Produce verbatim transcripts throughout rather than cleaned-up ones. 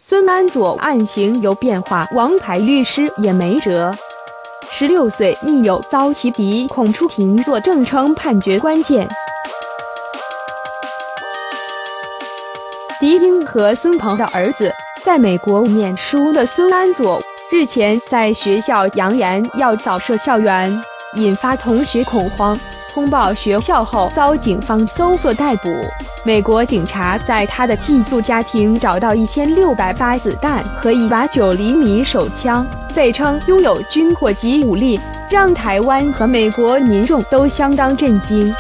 孙安佐案情有变化，王牌律师也没辙。十六岁密友遭袭击，恐出庭作证称判决关键。狄英和孙鹏的儿子在美国念书的孙安佐，日前在学校扬言要扫射校园，引发同学恐慌。通报学校后，遭警方搜索逮捕。美国警察在他的寄宿家庭找到一千六百发子弹和一把九厘米手枪，被称拥有军火级武力，让台湾和美国民众都相当震惊。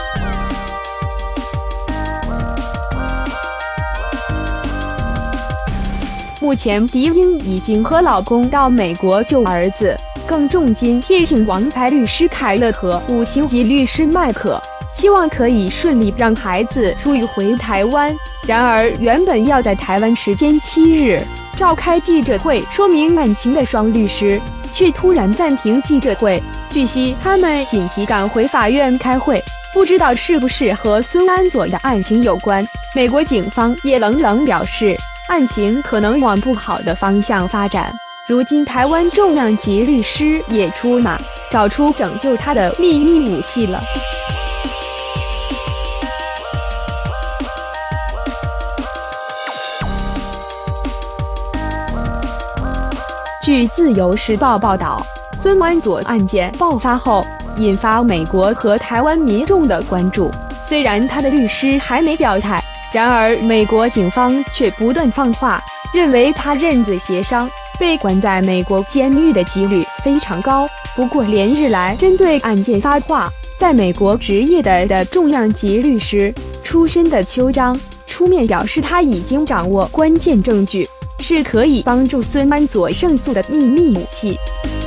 目前，狄英已经和老公到美国救儿子，更重金聘请王牌律师凯勒和五星级律师麦克，希望可以顺利让孩子出狱回台湾。然而，原本要在台湾时间七日召开记者会说明案情的双律师，却突然暂停记者会。据悉，他们紧急赶回法院开会，不知道是不是和孙安佐的案情有关。美国警方也冷冷表示，案情可能往不好的方向发展。如今，台湾重量级律师也出马，找出拯救他的秘密武器了。据自由时报报道，孙安佐案件爆发后，引发美国和台湾民众的关注。虽然他的律师还没表态，然而美国警方却不断放话，认为他认罪协商，被关在美国监狱的几率非常高。不过，连日来针对案件发话，在美国执业的的重量级律师出身的邱彰出面表示，他已经掌握关键证据，是可以帮助孙安佐胜诉的秘密武器。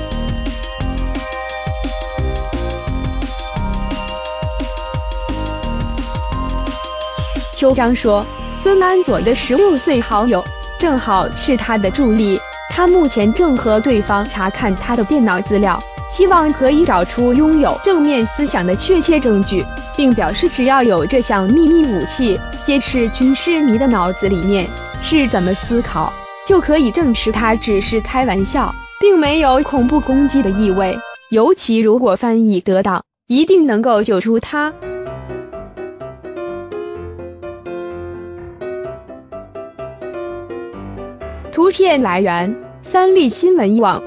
邱彰说，孙安佐的十六岁好友正好是他的助理，他目前正和对方查看他的电脑资料，希望可以找出拥有正面思想的确切证据，并表示只要有这项秘密武器揭示军事迷的脑子里面是怎么思考，就可以证实他只是开玩笑，并没有恐怖攻击的意味。尤其如果翻译得当，一定能够救出他。图片来源：三立新闻网。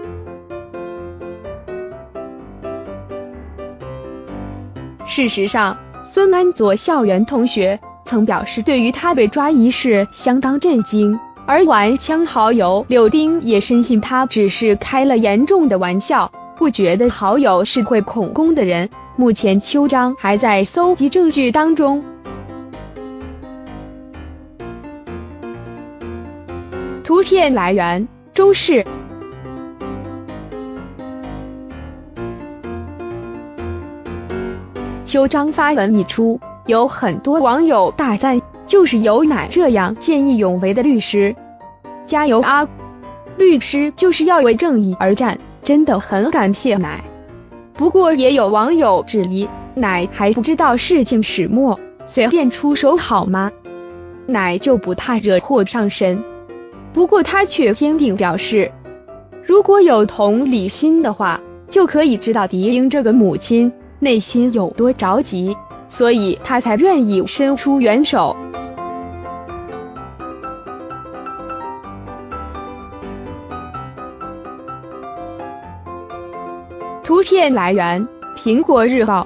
事实上，孙安佐校园同学曾表示，对于他被抓一事相当震惊，而玩枪好友柳丁也深信他只是开了严重的玩笑，不觉得好友是会恐攻的人。目前邱彰还在搜集证据当中。图片来源：中视。邱彰发文一出，有很多网友大赞，就是有乃这样见义勇为的律师，加油啊！律师就是要为正义而战，真的很感谢乃。不过也有网友质疑，乃还不知道事情始末，随便出手好吗？乃就不怕惹祸上身。不过他却坚定表示，如果有同理心的话，就可以知道狄英这个母亲内心有多着急，所以他才愿意伸出援手。图片来源：苹果日报。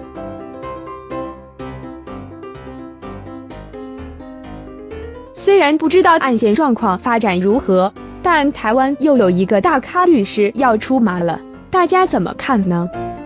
虽然不知道案件状况发展如何，但台湾又有一个大咖律师要出马了，大家怎么看呢？